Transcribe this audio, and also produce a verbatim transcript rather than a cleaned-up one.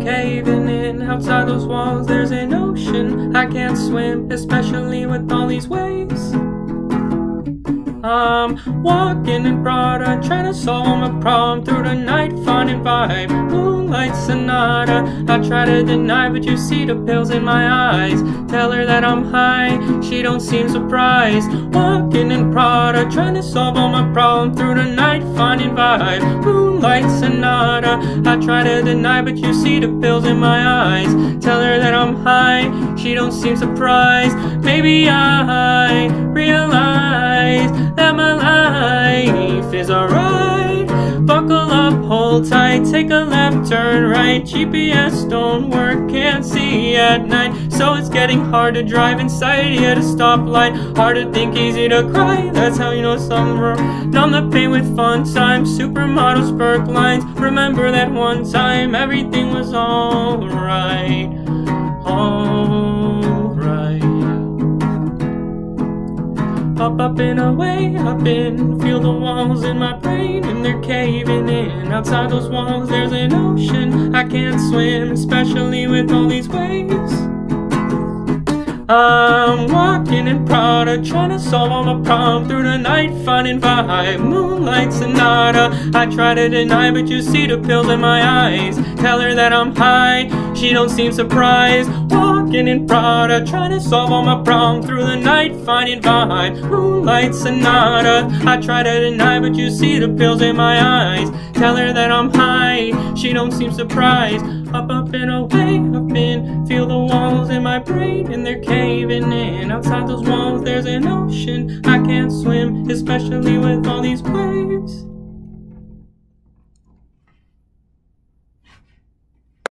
caving in. Outside those walls there's an ocean. I can't swim, especially with all these waves. I'm walking in Prada, trying to solve my problem through the night, finding vibe. Moonlight sonata, I try to deny, but you see the pills in my eyes. Tell her that I'm high, she don't seem surprised. Walking in Prada, trying to solve all my problems through the night, finding vibe. Moonlight sonata, I try to deny, but you see the pills in my eyes. Tell her that I'm high, she don't seem surprised. Maybe I realize that my life is alright. Buckle up, hold tight, take a left, turn right. G P S don't work, can't see at night, so it's getting hard to drive inside at a stoplight. Hard to think, easy to cry, that's how you know something's wrong. Numb the pain with fun times, supermodels, perk lines. Remember that one time everything was alright. Alright. Up, up and away, up in. Feel the walls in my brain and they're caving in. Outside those walls there's an ocean. I can't swim, especially with all these waves. I'm walking in Prada, trying to solve all my problems through the night, finding vibe. Moonlight sonata, I try to deny, but you see the pills in my eyes. Tell her that I'm high, she don't seem surprised. Walking in Prada, trying to solve all my problems through the night, finding vibe. Moonlight sonata, I try to deny, but you see the pills in my eyes. Tell her that I'm high, she don't seem surprised. Up, up and away, up in. Feel the walls in my brain and they're caving in. Outside those walls there's an ocean. I can't swim, especially with all these waves.